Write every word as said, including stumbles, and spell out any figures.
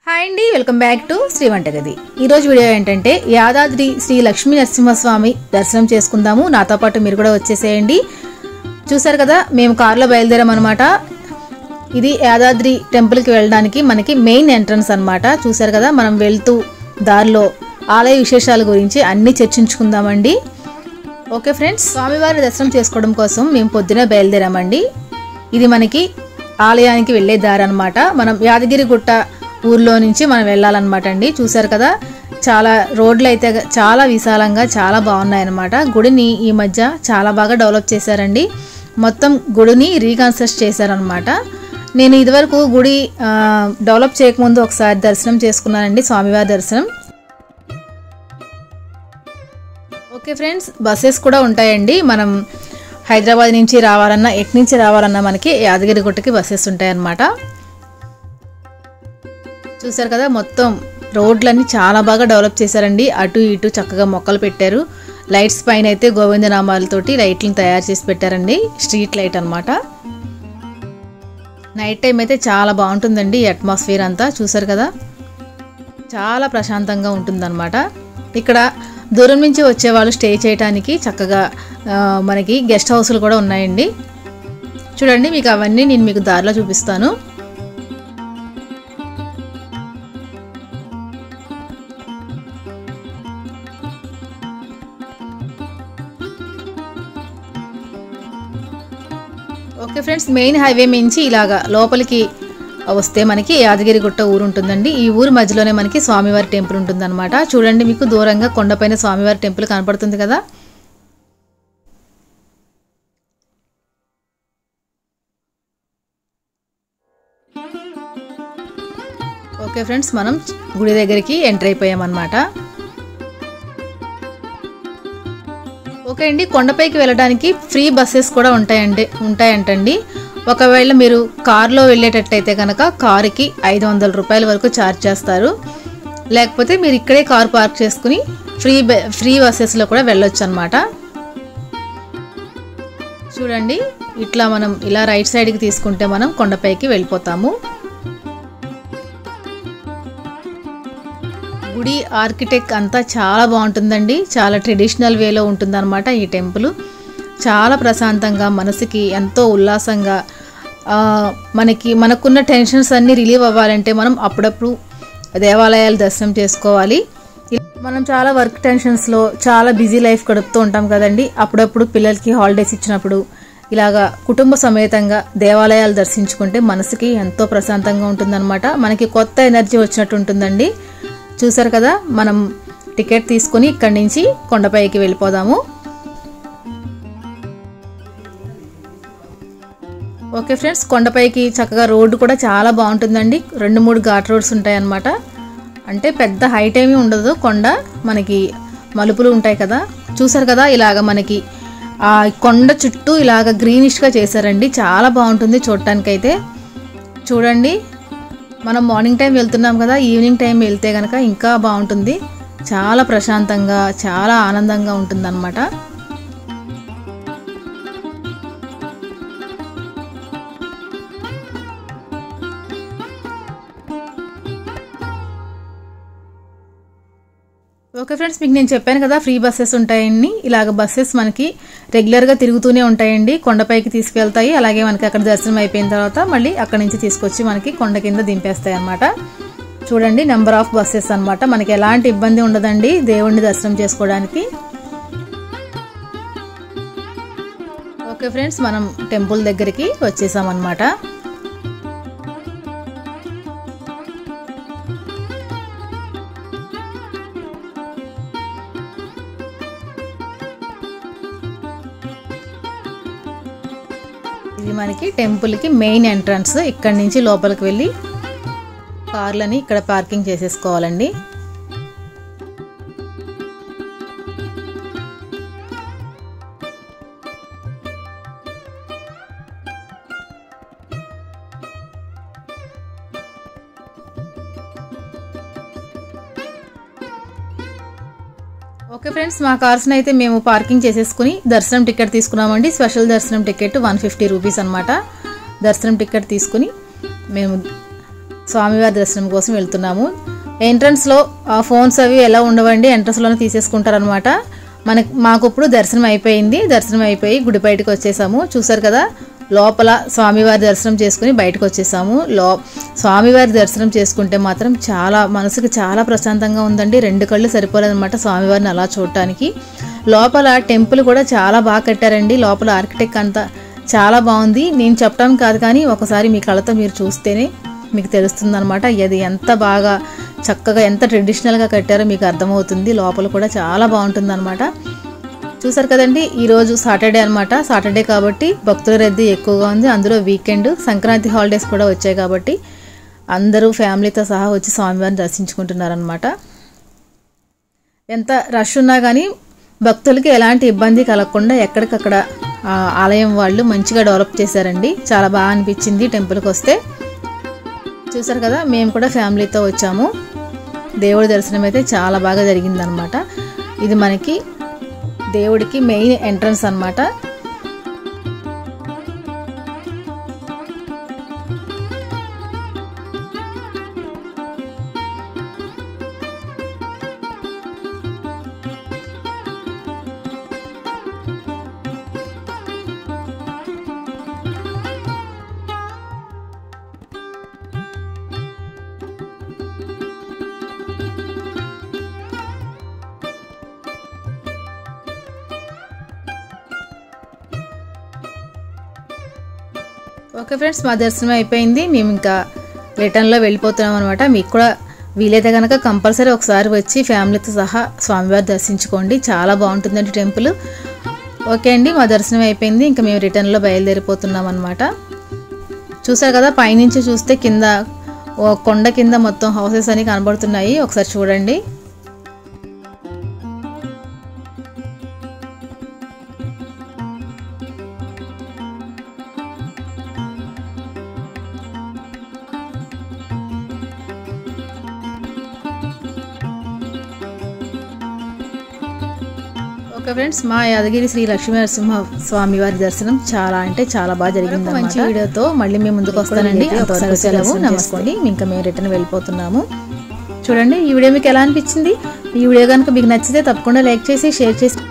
Hi అండి, welcome back to Shri వంటగది. ఈరోజు వీడియో ఏంటంటే యాదాద్రి శ్రీ లక్ష్మీ నరసింహస్వామి దర్శనం చేసుకుందాము. నాతో పాటు మీరు కూడా వచ్చేసేయండి. చూసారు కదా, మేము కారులో బయలుదేరాం అనమాట. ఇది యాదాద్రి టెంపుల్కి వెళ్ళడానికి మనకి మెయిన్ ఎంట్రన్స్ అనమాట. చూసారు కదా, మనం వెళ్తూ దారిలో ఆలయ విశేషాల గురించి అన్నీ చర్చించుకుందామండి. ఓకే ఫ్రెండ్స్, స్వామివారి దర్శనం చేసుకోవడం కోసం మేము పొద్దునే బయలుదేరామండి. ఇది మనకి ఆలయానికి వెళ్ళే దారి అనమాట. మనం యాదగిరి గుట్ట ఊర్లో నుంచి మనం వెళ్ళాలన్నమాట అండి. చూసారు కదా, చాలా రోడ్లు అయితే చాలా విశాలంగా చాలా బాగున్నాయన్నమాట. గుడిని ఈ మధ్య చాలా బాగా డెవలప్ చేశారండి. మొత్తం గుడిని రీకన్స్ట్రక్ట్ చేశారనమాట. నేను ఇదివరకు గుడి డెవలప్ చేయకముందు ఒకసారి దర్శనం చేసుకున్నానండి, స్వామివారి దర్శనం. ఓకే ఫ్రెండ్స్, బస్సెస్ కూడా ఉంటాయండి. మనం హైదరాబాద్ నుంచి రావాలన్నా ఎటు నుంచి రావాలన్నా మనకి యాదగిరి గుట్టకి బస్సెస్ ఉంటాయన్నమాట. చూసారు కదా, మొత్తం రోడ్లన్నీ చాలా బాగా డెవలప్ చేశారండి. అటు ఇటు చక్కగా మొక్కలు పెట్టారు. లైట్స్ పైన అయితే గోవిందనామాలతోటి లైట్లను తయారు చేసి పెట్టారండి. స్ట్రీట్ లైట్ అనమాట. నైట్ టైం అయితే చాలా బాగుంటుందండి ఈ అట్మాస్ఫియర్ అంతా. చూసారు కదా, చాలా ప్రశాంతంగా ఉంటుందన్నమాట. ఇక్కడ దూరం నుంచి వచ్చేవాళ్ళు స్టే చేయడానికి చక్కగా మనకి గెస్ట్ హౌస్లు కూడా ఉన్నాయండి. చూడండి, మీకు అవన్నీ నేను మీకు దారిలో చూపిస్తాను. ఓకే ఫ్రెండ్స్, మెయిన్ హైవే మించి ఇలాగా లోపలికి వస్తే మనకి యాదగిరి గుట్ట ఊరు ఉంటుందండి. ఈ ఊరు మధ్యలోనే మనకి స్వామివారి టెంపుల్ ఉంటుందన్నమాట. చూడండి, మీకు దూరంగా కొండపైన స్వామివారి టెంపుల్ కనపడుతుంది కదా. ఓకే ఫ్రెండ్స్, మనం గుడి దగ్గరికి ఎంటర్ అయిపోయామన్నమాట. ఓకే అండి, కొండపైకి వెళ్ళడానికి ఫ్రీ బస్సెస్ కూడా ఉంటాయండి ఉంటాయంటండి. ఒకవేళ మీరు కారులో వెళ్ళేటట్టయితే కనుక కారుకి ఐదు వందల రూపాయల వరకు ఛార్జ్ చేస్తారు. లేకపోతే మీరు ఇక్కడే కారు పార్క్ చేసుకుని ఫ్రీ ఫ్రీ బస్సెస్లో కూడా వెళ్ళొచ్చు అనమాట. చూడండి, ఇట్లా మనం ఇలా రైట్ సైడ్కి తీసుకుంటే మనం కొండపైకి వెళ్ళిపోతాము. గుడి ఆర్కిటెక్ట్ అంతా చాలా బాగుంటుందండి. చాలా ట్రెడిషనల్ వేలో ఉంటుందన్నమాట ఈ టెంపుల్. చాలా ప్రశాంతంగా, మనసుకి ఎంతో ఉల్లాసంగా, మనకి మనకున్న టెన్షన్స్ అన్నీ రిలీవ్ అవ్వాలంటే మనం అప్పుడప్పుడు దేవాలయాలు దర్శనం చేసుకోవాలి. మనం చాలా వర్క్ టెన్షన్స్లో చాలా బిజీ లైఫ్ గడుపుతూ ఉంటాం కదండి. అప్పుడప్పుడు పిల్లలకి హాలిడేస్ ఇచ్చినప్పుడు ఇలాగా కుటుంబ సమేతంగా దేవాలయాలు దర్శించుకుంటే మనసుకి ఎంతో ప్రశాంతంగా ఉంటుందన్నమాట. మనకి కొత్త ఎనర్జీ వచ్చినట్టు ఉంటుందండి. చూసారు కదా, మనం టికెట్ తీసుకుని ఇక్కడి నుంచి కొండపైకి వెళ్ళిపోదాము. ఓకే ఫ్రెండ్స్, కొండపైకి చక్కగా రోడ్డు కూడా చాలా బాగుంటుందండి. రెండు మూడు ఘాట్ రోడ్స్ ఉంటాయి అన్నమాట. అంటే పెద్ద హైట్ ఏమీ ఉండదు. కొండ మనకి మలుపులు ఉంటాయి కదా. చూసారు కదా, ఇలాగ మనకి ఆ కొండ చుట్టూ ఇలాగ గ్రీనిష్గా చేశారండి. చాలా బాగుంటుంది చూడటానికైతే. చూడండి, మనం మార్నింగ్ టైం వెళ్తున్నాం కదా, ఈవినింగ్ టైం వెళ్తే కనుక ఇంకా బాగుంటుంది. చాలా ప్రశాంతంగా, చాలా ఆనందంగా ఉంటుందన్నమాట. ఓకే ఫ్రెండ్స్, మీకు నేను చెప్పాను కదా ఫ్రీ బస్సెస్ ఉంటాయని. ఇలాగ బస్సెస్ మనకి రెగ్యులర్గా తిరుగుతూనే ఉంటాయండి. కొండపైకి తీసుకెళ్తాయి. అలాగే మనకి అక్కడ దర్శనం అయిపోయిన తర్వాత మళ్ళీ అక్కడి నుంచి తీసుకొచ్చి మనకి కొండ కింద దింపేస్తాయి అన్నమాట. చూడండి, నెంబర్ ఆఫ్ బస్సెస్ అన్నమాట. మనకి ఎలాంటి ఇబ్బంది ఉండదండి దేవుణ్ణి దర్శనం చేసుకోవడానికి. ఓకే ఫ్రెండ్స్, మనం టెంపుల్ దగ్గరికి వచ్చేసాం అన్నమాట. ఇది మనకి టెంపుల్కి మెయిన్ ఎంట్రన్స్. ఇక్కడి నుంచి లోపలికి వెళ్ళి కార్లని ఇక్కడ పార్కింగ్ చేసేసుకోవాలండి. ఓకే ఫ్రెండ్స్, మా కార్స్ని అయితే మేము పార్కింగ్ చేసేసుకుని దర్శనం టికెట్ తీసుకున్నామండి. స్పెషల్ దర్శనం టికెట్ వన్ ఫిఫ్టీ రూపీస్ అనమాట. దర్శనం టికెట్ తీసుకుని మేము స్వామివారి దర్శనం కోసం వెళ్తున్నాము. ఎంట్రన్స్లో ఫోన్స్ అవి ఎలా ఉండవండి, ఎంట్రన్స్లోనే తీసేసుకుంటారనమాట. మనకి మాకు ఇప్పుడు దర్శనం అయిపోయింది. దర్శనం అయిపోయి గుడి బయటకు వచ్చేసాము. చూసారు కదా, లోపల స్వామివారి దర్శనం చేసుకుని బయటకు వచ్చేసాము. లో స్వామివారి దర్శనం చేసుకుంటే మాత్రం చాలా మనసుకు చాలా ప్రశాంతంగా ఉందండి. రెండు కళ్ళు సరిపోలేదన్నమాట స్వామివారిని అలా చూడటానికి. లోపల టెంపుల్ కూడా చాలా బాగా కట్టారండి. లోపల ఆర్కిటెక్ట్ అంతా చాలా బాగుంది. నేను చెప్పడం కాదు కానీ ఒకసారి మీ కళ్ళతో మీరు చూస్తేనే మీకు తెలుస్తుంది అనమాట. అది ఎంత బాగా చక్కగా ఎంత ట్రెడిషనల్గా కట్టారో మీకు అర్థమవుతుంది. లోపల కూడా చాలా బాగుంటుంది అనమాట. చూసారు కదండి, ఈరోజు సాటర్డే అనమాట. సాటర్డే కాబట్టి భక్తుల రద్దీ ఎక్కువగా ఉంది. అందులో వీకెండ్ సంక్రాంతి హాలిడేస్ కూడా వచ్చాయి కాబట్టి అందరూ ఫ్యామిలీతో సహా వచ్చి స్వామివారిని దర్శించుకుంటున్నారనమాట. ఎంత రష్ ఉన్నా కానీ భక్తులకి ఎలాంటి ఇబ్బంది కలగకుండా ఎక్కడికక్కడ ఆలయం వాళ్ళు మంచిగా డెవలప్ చేశారండి. చాలా బాగా అనిపించింది టెంపుల్కి వస్తే. చూసారు కదా, మేము కూడా ఫ్యామిలీతో వచ్చాము. దేవుడి దర్శనం అయితే చాలా బాగా జరిగిందనమాట. ఇది మనకి దేవుడికి మెయిన్ ఎంట్రన్స్ అన్నమాట. ఓకే ఫ్రెండ్స్, మా దర్శనం అయిపోయింది. మేము ఇంకా రిటర్న్లో వెళ్ళిపోతున్నాం అనమాట. మీకు కూడా వీలైతే కనుక కంపల్సరీ ఒకసారి వచ్చి ఫ్యామిలీతో సహా స్వామివారి దర్శించుకోండి. చాలా బాగుంటుందండి టెంపుల్. ఓకే అండి, మా దర్శనం అయిపోయింది. ఇంకా మేము రిటర్న్లో బయలుదేరిపోతున్నాం అనమాట. చూసారు కదా, పైనుంచి చూస్తే కింద కొండ కింద మొత్తం హౌసెస్ అని కనబడుతున్నాయి. ఒకసారి చూడండి. ఓకే ఫ్రెండ్స్, మా యాదగిరి శ్రీ లక్ష్మీ నరసింహ స్వామి వారి దర్శనం చాలా అంటే చాలా బాగా జరిగింది. మంచి వీడియోతో మళ్ళీ మేము ముందుకు వస్తానండి. అంతవరకు సెలవు, నమస్కారం. ఇంకా మేము రిటర్న్ వెళ్ళిపోతున్నాము. చూడండి, ఈ వీడియో మీకు ఎలా అనిపించింది? ఈ వీడియో కనుక మీకు నచ్చితే తప్పకుండా లైక్ చేసి షేర్ చేసి